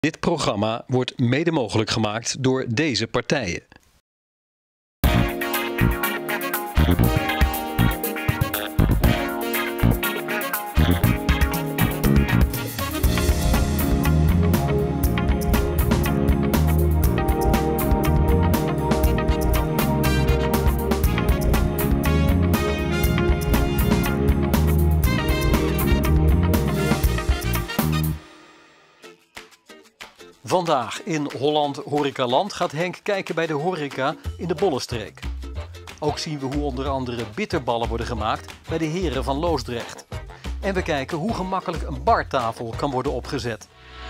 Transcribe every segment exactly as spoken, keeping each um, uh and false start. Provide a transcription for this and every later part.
Dit programma wordt mede mogelijk gemaakt door deze partijen. Vandaag in Holland Horecaland gaat Henk kijken bij de horeca in de Bollenstreek. Ook zien we hoe onder andere bitterballen worden gemaakt bij de heren van Loosdrecht. En we kijken hoe gemakkelijk een bartafel kan worden opgezet.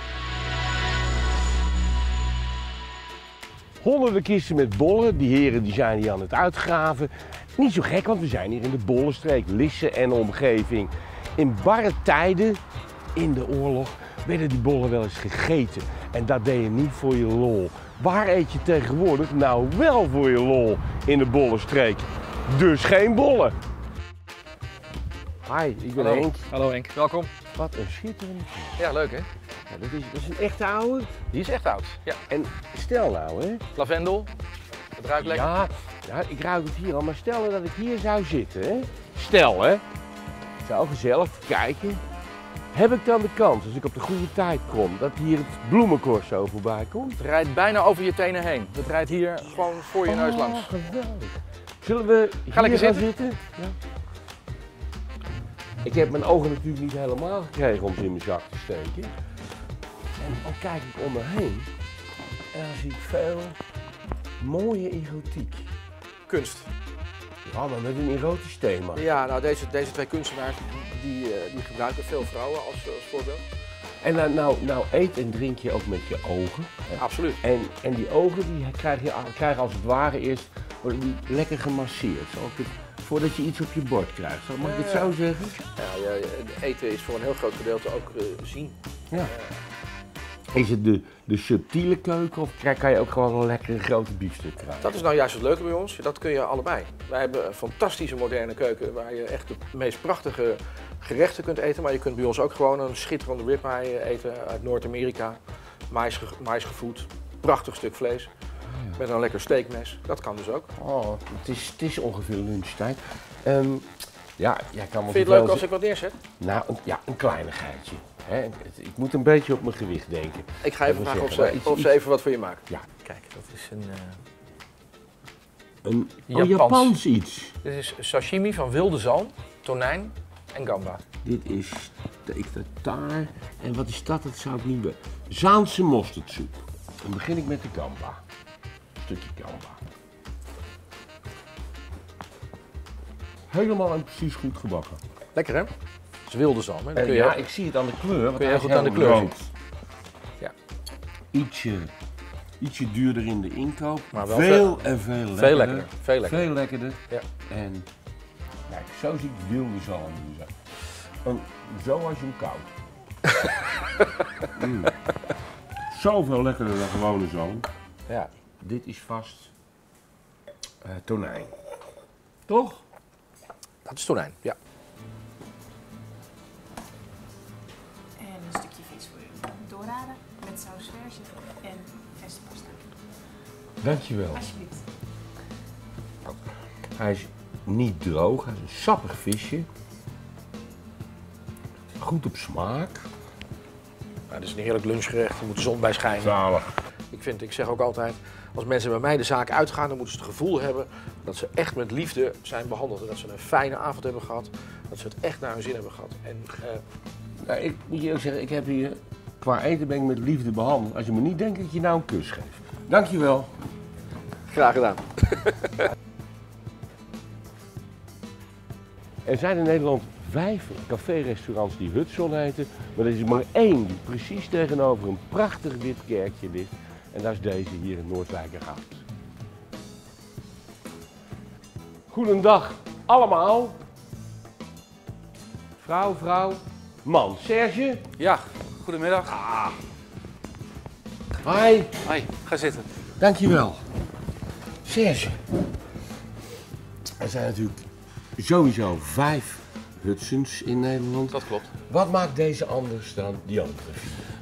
Honderden kisten met bollen, die heren die zijn hier aan het uitgraven. Niet zo gek, want we zijn hier in de Bollenstreek, Lisse en omgeving. In barre tijden, in de oorlog, werden die bollen wel eens gegeten. En dat deed je niet voor je lol. Waar eet je tegenwoordig? Nou wel voor je lol in de Bollenstreek. Dus geen bollen. Hi, ik ben Hallo. Henk. Hallo Henk, welkom. Wat een schitterend. Ja, leuk hè? Ja, dat, is, dat is een echte oude. Die is echt oud. Ja. En stel nou hè. Lavendel, het ruikt lekker. Ja, ja, ik ruik het hier al, maar stel nou dat ik hier zou zitten hè. Stel hè. Zo gezellig kijken. Heb ik dan de kans, als ik op de goede tijd kom, dat hier het bloemencorso voorbij komt? Het rijdt bijna over je tenen heen. Het rijdt hier gewoon voor je neus langs. Oh, geweldig. Zullen we hier Ga lekker gaan zitten. zitten? Ja. Ik heb mijn ogen natuurlijk niet helemaal gekregen om ze in mijn zak te steken. En dan kijk ik om me heen en dan zie ik veel mooie erotiek. Kunst. Ja, maar met een erotisch thema. Ja, nou deze, deze twee kunstenaars die, uh, die gebruiken veel vrouwen als, als voorbeeld. En nou, nou, nou eet en drink je ook met je ogen. Hè? Absoluut. En, en die ogen die krijg je, krijgen als het ware eerst worden die lekker gemasseerd. Zal ik het, voordat je iets op je bord krijgt. Zal, mag ik het zo zeggen? Ja, ja, eten is voor een heel groot gedeelte ook uh, zien. Ja. Is het de, de subtiele keuken of kan je ook gewoon een lekkere grote biefstuk krijgen? Dat is nou juist het leuke bij ons, dat kun je allebei. Wij hebben een fantastische moderne keuken waar je echt de meest prachtige gerechten kunt eten. Maar je kunt bij ons ook gewoon een schitterende ribeye eten uit Noord-Amerika. Mais, mais gevoed, prachtig stuk vlees. Ja. Met een lekker steakmes, dat kan dus ook. Oh, het is, het is ongeveer lunchtijd. Um, ja, jij kan Vind je het leuk als ik wat neerzet? Nou, een, ja, een kleinigheidje. Hè? Ik moet een beetje op mijn gewicht denken. Ik ga even vragen of ze, iets, of ze even wat voor je maken. Ja. Kijk, dat is een... Uh... Een Japans. Oh, Japans iets. Dit is sashimi van wilde zalm, tonijn en gamba. Dit is steak tartare. En wat is dat? Dat zou ik niet weten. Zaanse mosterdsoep. Dan begin ik met de gamba. Een stukje gamba. Helemaal en precies goed gebakken. Lekker hè? Het is wilde zalm. Hè? Dan kun je ja, heel... ik zie het aan de kleur. Want kun je hij heel is goed aan de kleur rood. zien. Ja. Ietsje, ietsje duurder in de inkoop. Maar wel veel en veel lekkerder. Veel lekkerder. Veel lekkerder. Veel lekkerder. Ja. En kijk, zo zie ik wilde zalm nu zijn. En zo als je hem koud. mm. Zoveel lekkerder dan gewone zalm. Ja. Dit is vast uh, tonijn. Toch? Dat is tonijn, ja. En een stukje vis voor u. Doorraden met saus verse en verse pasta. Dankjewel. Alsjeblieft. Hij is niet droog, hij is een sappig visje. Goed op smaak. Nou, dit is een heerlijk lunchgerecht, er moet de zon bij schijnen. Zalig. Ik, vind, ik zeg ook altijd, als mensen bij mij de zaak uitgaan, dan moeten ze het gevoel hebben dat ze echt met liefde zijn behandeld. En dat ze een fijne avond hebben gehad, dat ze het echt naar hun zin hebben gehad. En, uh... nou, ik moet je ook zeggen, ik heb hier qua eten ben ik met liefde behandeld. Als je me niet denkt dat ik je nou een kus geef. Dankjewel. Graag gedaan. Er zijn in Nederland vijf café-restaurants die Hudson heten, maar er is er maar één die precies tegenover een prachtig wit kerkje ligt. En dat is deze hier in Noordwijkerhout. Goedendag allemaal. Vrouw, vrouw, man. Serge? Ja, goedemiddag. Ah. Hi. Hoi, ga zitten. Dankjewel. Serge. Er zijn natuurlijk sowieso vijf Hudsons in Nederland. Dat klopt. Wat maakt deze anders dan die andere?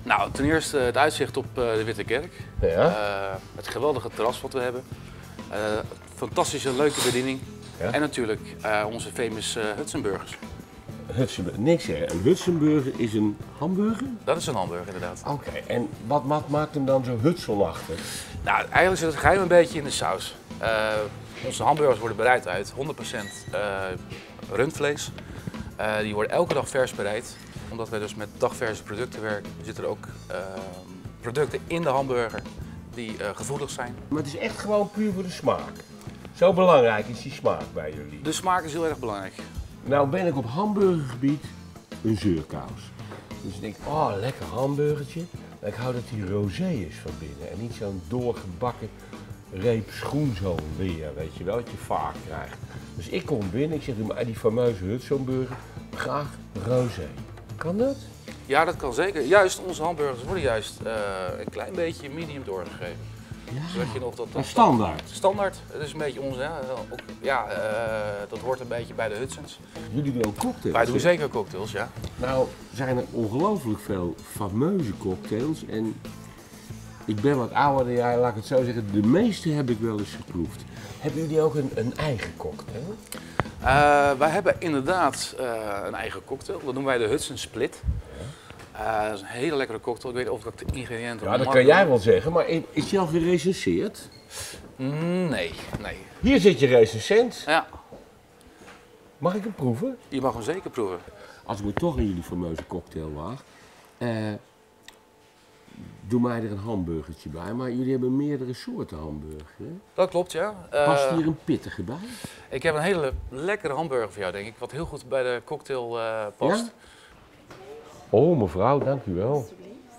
Nou, ten eerste het uitzicht op uh, de Witte Kerk. Ja. Uh, het geweldige terras wat we hebben. Uh, fantastische, leuke bediening. Ja. En natuurlijk uh, onze famous uh, Hudson-burgers. Hudson, niks hè. Een Hudson-burger is een hamburger? Dat is een hamburger inderdaad. Oké, okay. En wat, wat maakt hem dan zo Hudson-achtig? Nou, eigenlijk zit het geheim een beetje in de saus. Uh, onze hamburgers worden bereid uit honderd procent uh, rundvlees. Uh, die worden elke dag vers bereid. Omdat wij dus met dagverse producten werken, zitten er ook uh, producten in de hamburger die uh, gevoelig zijn. Maar het is echt gewoon puur voor de smaak. Zo belangrijk is die smaak bij jullie. De smaak is heel erg belangrijk. Nou ben ik op hamburgergebied een zeurkous. Dus ik denk, oh lekker hamburgertje. Maar ik hou dat die rosé is van binnen en niet zo'n doorgebakken reep schoen zo weer, weet je wel, wat je vaak krijgt. Dus ik kom binnen, ik zeg, doe maar die fameuze Hudson-burger, graag rosé. Kan dat? Ja, dat kan zeker. Juist, onze hamburgers worden juist uh, een klein beetje medium doorgegeven. Ja, zodat je nog dat, dat, standaard. Standaard, dat is een beetje onze, ja, ook, ja uh, dat hoort een beetje bij de Hudsons. Jullie doen ook cocktails? Wij doen zeker cocktails, ja. Nou, zijn er ongelooflijk veel fameuze cocktails en ik ben wat ouder dan jij, laat ik het zo zeggen, de meeste heb ik wel eens geproefd. Hebben jullie ook een, een eigen cocktail? Uh, wij hebben inderdaad uh, een eigen cocktail, dat noemen wij de Hudson Split. Uh, dat is een hele lekkere cocktail, ik weet of dat de ingrediënten... Ja, dat kan jij wel zeggen, maar is die al gerecenseerd? Mm, nee, nee. Hier zit je recensent. Ja. Mag ik hem proeven? Je mag hem zeker proeven. Als ik me toch in jullie fameuze cocktail waag, uh, doe mij er een hamburgertje bij, maar jullie hebben meerdere soorten hamburger, hè? Dat klopt, ja. Uh, Past hier een pittige bij? Ik heb een hele lekkere hamburger voor jou, denk ik, wat heel goed bij de cocktail uh, past. Ja? Oh, mevrouw, dank u wel.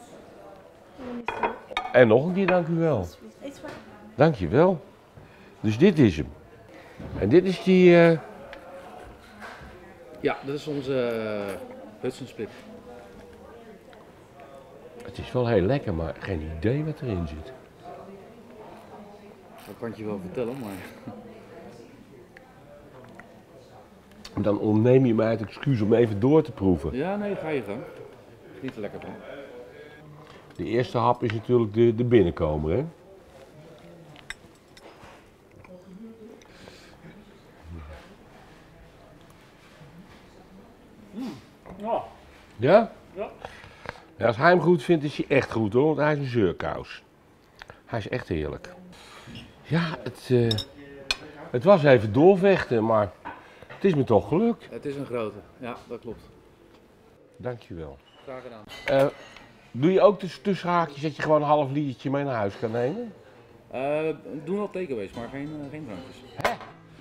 En nog een keer dank u wel. Dank je wel. Dus dit is hem. En dit is die... Uh... Ja, dat is onze uh, Hudson Split. Het is wel heel lekker, maar geen idee wat erin zit. Dat kan ik je wel vertellen, maar... Dan ontneem je mij het excuus om even door te proeven. Ja, nee, ga je gang. Niet te lekker van. De eerste hap is natuurlijk de, de binnenkomer, hè? Mm. Ja. Ja? Ja. Ja, als hij hem goed vindt, is hij echt goed hoor, want hij is een zeurkous. Hij is echt heerlijk. Ja, het, uh, het was even doorvechten, maar het is me toch gelukt. Het is een grote, ja, dat klopt. Dankjewel. Graag gedaan. Uh, doe je ook tussen tussenhaakjes dat je gewoon een half litertje mee naar huis kan nemen? Uh, doen wel takeaways, maar geen, uh, geen drankjes. Hè?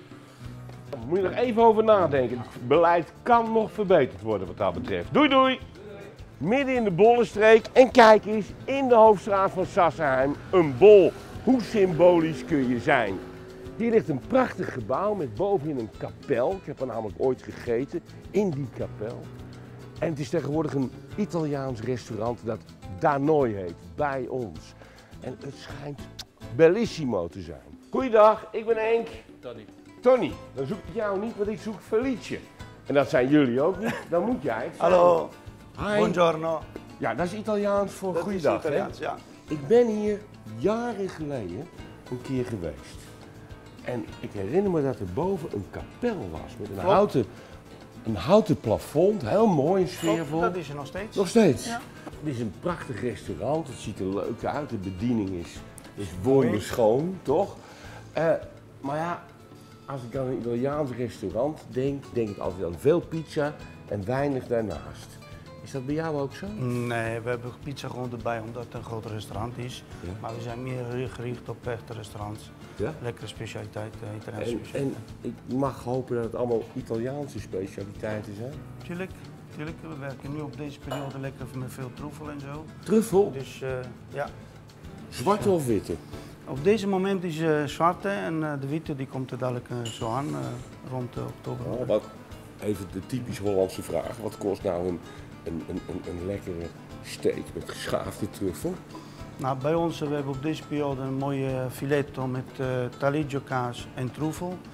Daar moet je nog even over nadenken. Het beleid kan nog verbeterd worden wat dat betreft. Doei doei! Midden in de Bollenstreek en kijk eens, in de hoofdstraat van Sassenheim, een bol. Hoe symbolisch kun je zijn? Hier ligt een prachtig gebouw met bovenin een kapel. Ik heb er namelijk ooit gegeten, in die kapel. En het is tegenwoordig een Italiaans restaurant dat Danoi heet, bij ons. En het schijnt bellissimo te zijn. Goeiedag, ik ben Henk. Tony. Tony, dan zoek ik jou niet, want ik zoek Felice. En dat zijn jullie ook niet, dan moet jij het zijn. Hallo, Hi. buongiorno. Ja, dat is Italiaans voor Dat goeiedag, is Italiaans, hè? ja. Ik ben hier jaren geleden een keer geweest. En ik herinner me dat er boven een kapel was met een Klopt. houten, een houten plafond, heel mooi, sfeervol. Dat is er nog steeds. Nog steeds? Ja. Het is een prachtig restaurant, het ziet er leuk uit, de bediening is, is wonderschoon, toch? Uh, maar ja, als ik aan een Italiaans restaurant denk, denk ik altijd aan veel pizza en weinig daarnaast. Is dat bij jou ook zo? Nee, we hebben pizza gewoon erbij omdat het een groot restaurant is. Ja. Maar we zijn meer gericht op echte restaurants. Ja? Lekkere specialiteit, uh, Italiaanse En, specialiteit. en ik mag hopen dat het allemaal Italiaanse specialiteiten zijn. Tuurlijk, tuurlijk, we werken nu op deze periode lekker met veel troefel en zo. Truffel, Dus uh, ja. zwarte of witte? Op deze moment is uh, zwarte en uh, de witte die komt er dadelijk uh, zo aan, uh, rond uh, oktober. Oh, wat, even de typisch Hollandse vraag. Wat kost nou een, een, een, een, een lekkere steak met geschaafde truffel? Nou, bij ons uh, we hebben op deze periode een mooie filetto met uh, taleggio kaas en troefel.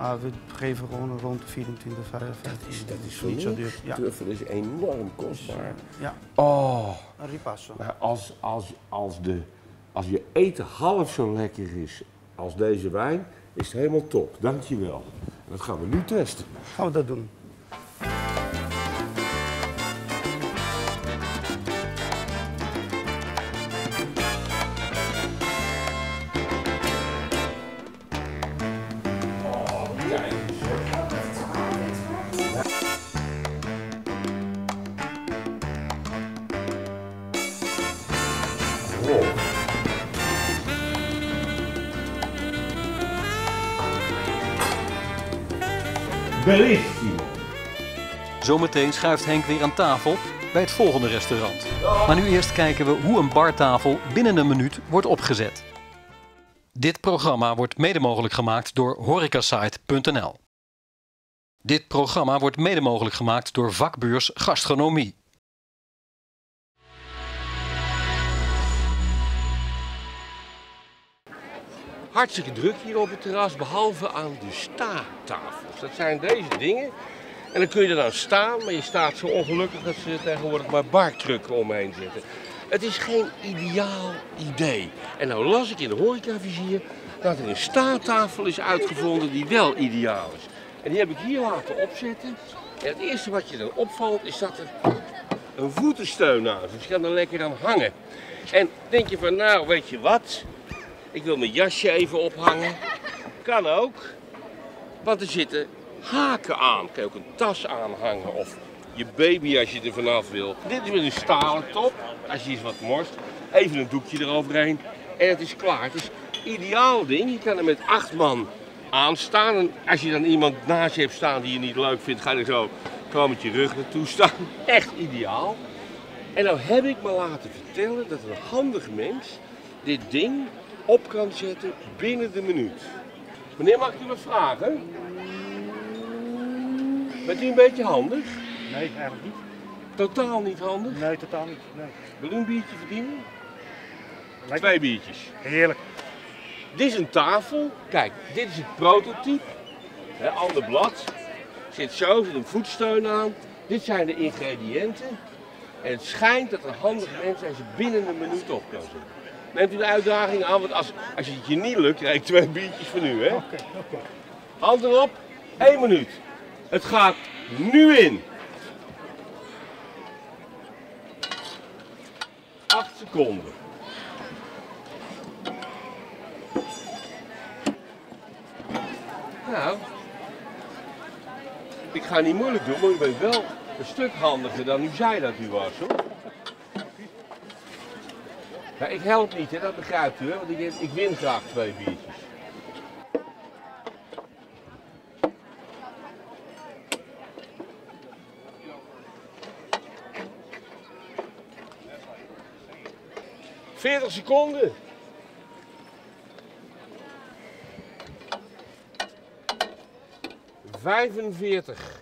Ah, we geven gewoon rond de vierentwintig, vijfentwintig. Dat is, dat is niet zo niks. duur. Ja. Truffel is enorm kostbaar. Ja, Oh, een ripasso. nou, als, als, als, de, als je eten half zo lekker is als deze wijn, is het helemaal top. Dankjewel. Dat gaan we nu testen. Gaan we dat doen. Bellissimo. Zometeen schuift Henk weer aan tafel bij het volgende restaurant. Maar nu eerst kijken we hoe een bartafel binnen een minuut wordt opgezet. Dit programma wordt mede mogelijk gemaakt door horecasite punt n l. Dit programma wordt mede mogelijk gemaakt door vakbeurs Gastronomie. Hartstikke druk hier op het terras, behalve aan de staattafels. Dat zijn deze dingen. En dan kun je er dan staan, maar je staat zo ongelukkig dat ze tegenwoordig maar barkrukken omheen zetten. Het is geen ideaal idee. En nou las ik in de horecavizier dat er een staattafel is uitgevonden die wel ideaal is. En die heb ik hier laten opzetten. En het eerste wat je dan opvalt is dat er een voetensteun aan is. Dus je kan er lekker aan hangen. En denk je van, nou weet je wat, ik wil mijn jasje even ophangen. Kan ook, want er zitten haken aan. Kan je ook een tas aanhangen of je baby als je er vanaf wil. Dit is met een stalen top, als je iets wat morst. Even een doekje eroverheen en het is klaar. Het is een ideaal ding. Je kan er met acht man aan staan. En als je dan iemand naast je hebt staan die je niet leuk vindt, ga je er zo gewoon met je rug naartoe staan. Echt ideaal. En nou heb ik me laten vertellen dat een handig mens dit ding op kan zetten binnen de minuut. Meneer, mag ik u wat vragen? Bent u een beetje handig? Nee, eigenlijk niet. Totaal niet handig? Nee, totaal niet. Nee. Wil u een biertje verdienen? Lekker. Twee biertjes. Heerlijk. Dit is een tafel. Kijk, dit is het prototype. He, ander blad. Zit zo, zit een voetsteun aan. Dit zijn de ingrediënten. En het schijnt dat een handig mens ze binnen een minuut op kan zetten. Neemt u de uitdaging aan, want als, als het je niet lukt, krijg ik twee biertjes van u, hè? Oké, oké. Hand erop, één minuut. Het gaat nu in. Acht seconden. Nou, ik ga niet moeilijk doen, maar u bent wel een stuk handiger dan u zei dat u was, hoor. Ja, ik help niet, hè, dat begrijpt u, hè, want ik, ik win graag twee biertjes. veertig seconden. vijfenveertig.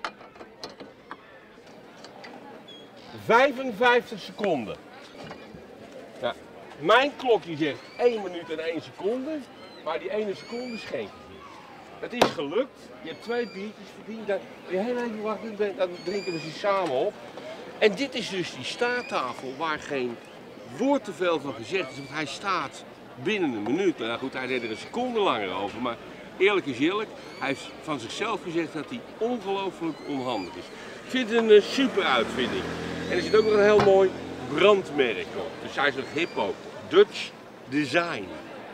vijfenvijftig seconden. Ja, mijn klokje zegt één minuut en één seconde, maar die ene seconde schenk ik niet. Het is gelukt, je hebt twee biertjes verdiend, dan wil je heel even wachten, dan drinken we ze samen op. En dit is dus die staattafel waar geen woord te veel van gezegd is, want hij staat binnen een minuut. Nou goed, hij deed er een seconde langer over, maar eerlijk is eerlijk, hij heeft van zichzelf gezegd dat hij ongelooflijk onhandig is. Ik vind het een uh, super uitvinding. En er zit ook nog een heel mooi brandmerk op. Dus hij is nog hip ook. Dutch design.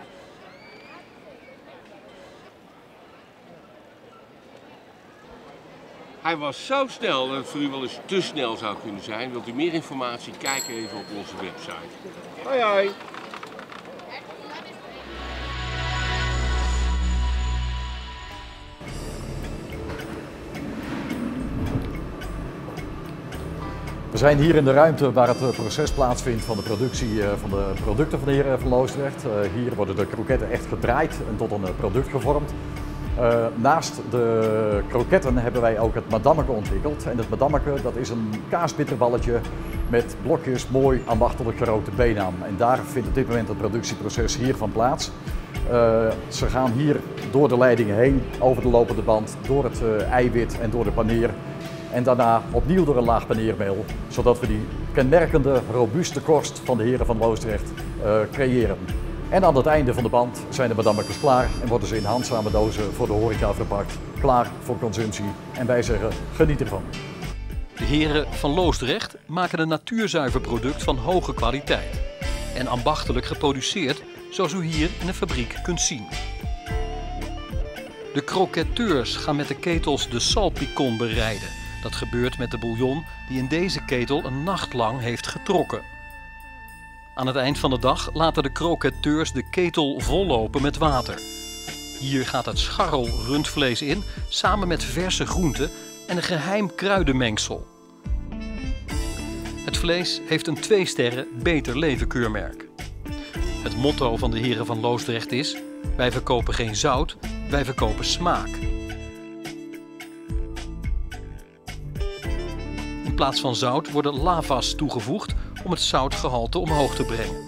Hij was zo snel dat het voor u wel eens te snel zou kunnen zijn. Wilt u meer informatie? Kijk even op onze website. Hoi hoi! We zijn hier in de ruimte waar het proces plaatsvindt van de productie van de producten van de heren van Loosdrecht. Hier worden de kroketten echt gedraaid en tot een product gevormd. Uh, naast de kroketten hebben wij ook het madammeke ontwikkeld. En het madammeke, dat is een kaasbitterballetje met blokjes mooi ambachtelijk gerookte beenham. En daar vindt op dit moment het productieproces hiervan plaats. Uh, ze gaan hier door de leidingen heen, over de lopende band, door het uh, eiwit en door de paneer. En daarna opnieuw door een laag paneermeel, zodat we die kenmerkende, robuuste korst van de heren van Loosdrecht uh, creëren. En aan het einde van de band zijn de madammekes klaar en worden ze in handzame dozen voor de horeca verpakt. Klaar voor consumptie en wij zeggen geniet ervan. De heren van Loosdrecht maken een natuurzuiver product van hoge kwaliteit. En ambachtelijk geproduceerd, zoals u hier in de fabriek kunt zien. De croquetteurs gaan met de ketels de salpicon bereiden. Dat gebeurt met de bouillon die in deze ketel een nacht lang heeft getrokken. Aan het eind van de dag laten de croquetteurs de ketel vollopen met water. Hier gaat het scharrel rundvlees in, samen met verse groenten en een geheim kruidenmengsel. Het vlees heeft een twee sterren Beter Leven keurmerk. Het motto van de heren van Loosdrecht is: wij verkopen geen zout, wij verkopen smaak. In plaats van zout worden lava's toegevoegd om het zoutgehalte omhoog te brengen.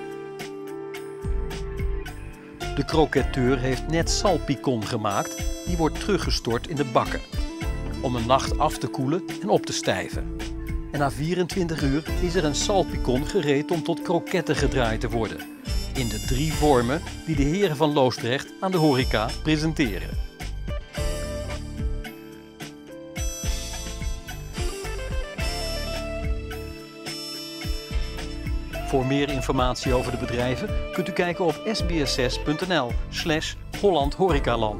De croquetteur heeft net salpicon gemaakt, die wordt teruggestort in de bakken. Om een nacht af te koelen en op te stijven. En na vierentwintig uur is er een salpicon gereed om tot kroketten gedraaid te worden. In de drie vormen die de heren van Loosdrecht aan de horeca presenteren. Voor meer informatie over de bedrijven kunt u kijken op s b s zes punt n l slash Holland Horecaland.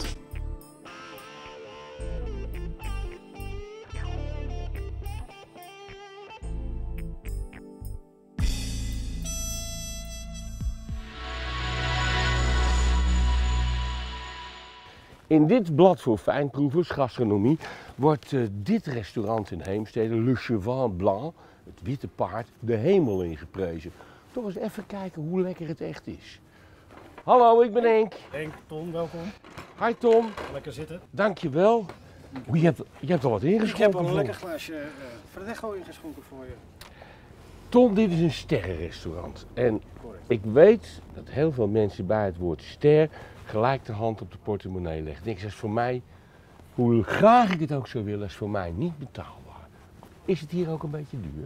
In dit blad voor fijnproevers, gastronomie, wordt uh, dit restaurant in Heemstede, Le Cheval Blanc, het witte paard, de hemel ingeprezen. Toch eens even kijken hoe lekker het echt is. Hallo, ik ben Henk. Henk, Tom, welkom. Hi Tom. Lekker zitten. Dankjewel. Je hebt, je hebt al wat ingeschonken. Ik heb al een voor. lekker glaasje uh, Verdecho ingeschonken voor je. Tom, dit is een sterrenrestaurant. En Correct. ik weet dat heel veel mensen bij het woord ster gelijk de hand op de portemonnee leggen. Ik denk, dat is voor mij, hoe graag ik het ook zou willen, is voor mij niet betaalbaar. Is het hier ook een beetje duur?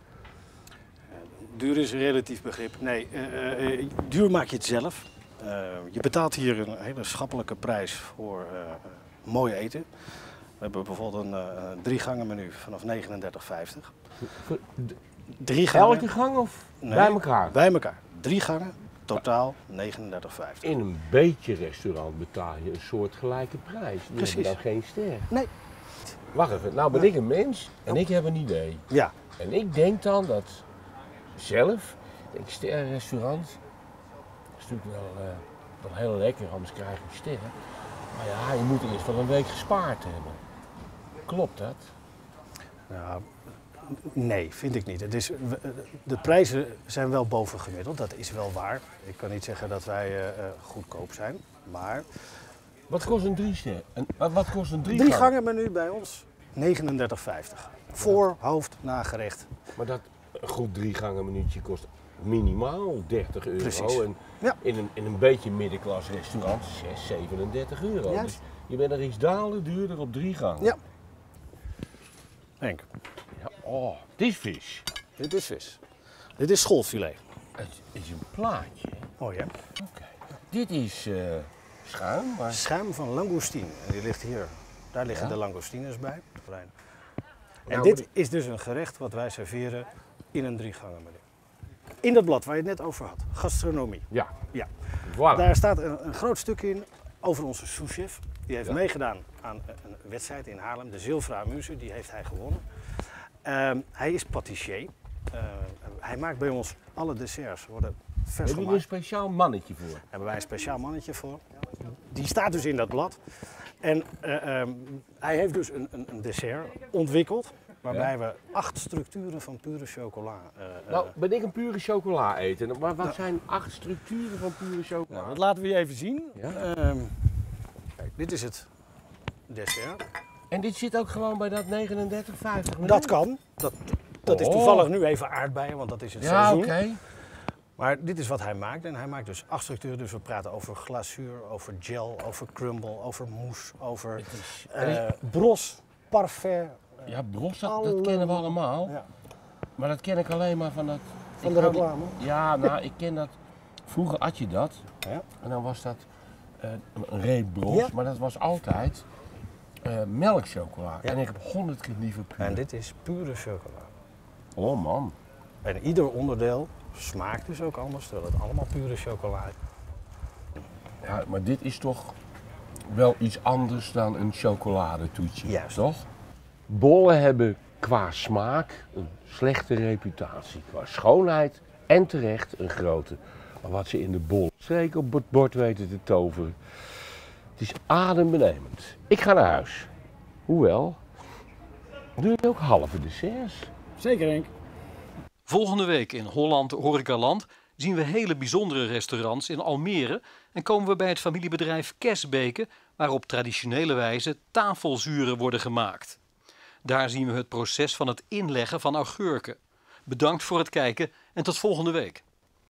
Duur is een relatief begrip. Nee, uh, uh, duur maak je het zelf. Uh, je betaalt hier een hele schappelijke prijs voor uh, mooi eten. We hebben bijvoorbeeld een uh, drie gangen menu vanaf negenendertig vijftig. Drie gangen. Elke gang of Nee, bij elkaar? Bij elkaar. Drie gangen, totaal negenendertig vijftig. In een beetje restaurant betaal je een soort gelijke prijs. Die Precies. hebben dan geen ster. Nee. Wacht even, nou ben ik een mens en ik heb een idee. Ja. En ik denk dan dat zelf, ik denk sterrenrestaurant, dat is natuurlijk wel, uh, wel heel lekker, anders krijg je sterren. Maar ja, je moet eerst wel een week gespaard hebben. Klopt dat? Nou, nee, vind ik niet. Het is, de prijzen zijn wel bovengemiddeld, dat is wel waar. Ik kan niet zeggen dat wij uh, goedkoop zijn, maar... Wat kost een drie ster? Een, wat, wat kost een drie, Drie gang? gangen menu bij ons, negenendertig vijftig. Voor, hoofd, nagerecht. Maar dat een goed drie gangen minuutje kost minimaal dertig euro. Precies. En Ja. in, een, in een beetje middenklas restaurant zes, zevenendertig euro. Juist. Dus je bent er iets dalen duurder op drie gangen. Ja. Henk, Ja, oh, dit is vis. dit is vis. Dit is schoolfilet. Het is een plaatje. Mooi hè? Oké. Dit is uh, schuim, maar... Schuim van langoustine. En die ligt hier. Daar liggen Ja. de langoustines bij. En Nou, dit maar is dus een gerecht wat wij serveren in een drie gangen menu. In dat blad waar je het net over had, gastronomie. Ja. Ja. Voilà. Daar staat een, een groot stuk in over onze souschef. Die heeft Ja. meegedaan aan een wedstrijd in Haarlem, de Zilveren Amuse, die heeft hij gewonnen. Um, hij is patissier. Uh, hij maakt bij ons alle desserts, worden vers Heb je er een gemaakt. speciaal mannetje voor? Daar hebben wij een speciaal mannetje voor. Die staat dus in dat blad. En uh, um, hij heeft dus een, een, een dessert ontwikkeld, waarbij Ja. we acht structuren van pure chocola. Uh, uh, Nou, ben ik een pure chocola eten. Maar wat Nou. zijn acht structuren van pure chocola? nou, dat laten we je even zien. Ja. Um, kijk, dit is het dessert. En dit zit ook gewoon bij dat negenendertig vijftig? Dat kan. Dat, dat is Oh. toevallig nu even aardbeien, want dat is het Ja, oké. seizoen. Maar dit is wat hij maakt en hij maakt dus acht structuren. Dus we praten over glazuur, over gel, over crumble, over mousse, over uh, bros, parfait. Ja, bros, dat, alle... dat kennen we allemaal. Ja. Maar dat ken ik alleen maar van dat... Van de reclame? Ja, nou, ik ken dat... Vroeger at je dat. Ja. En dan was dat uh, een reep bros, Ja. maar dat was altijd uh, melkchocola. Ja. En ik heb honderd keer liever puur. En dit is pure chocola. Oh man. En ieder onderdeel smaakt dus ook anders, terwijl het allemaal pure chocola is. Ja, maar dit is toch wel iets anders dan een chocoladetoetje, Juist. toch? Bollen hebben qua smaak een slechte reputatie. Qua schoonheid en terecht een grote. Maar wat ze in de bollenstreek op het bord weten te toveren, het is adembenemend. Ik ga naar huis. Hoewel, doe je ook halve desserts? Zeker, Henk. Volgende week in Holland Horecaland zien we hele bijzondere restaurants in Almere en komen we bij het familiebedrijf Kesbeke, waar op traditionele wijze tafelzuren worden gemaakt. Daar zien we het proces van het inleggen van augurken. Bedankt voor het kijken en tot volgende week.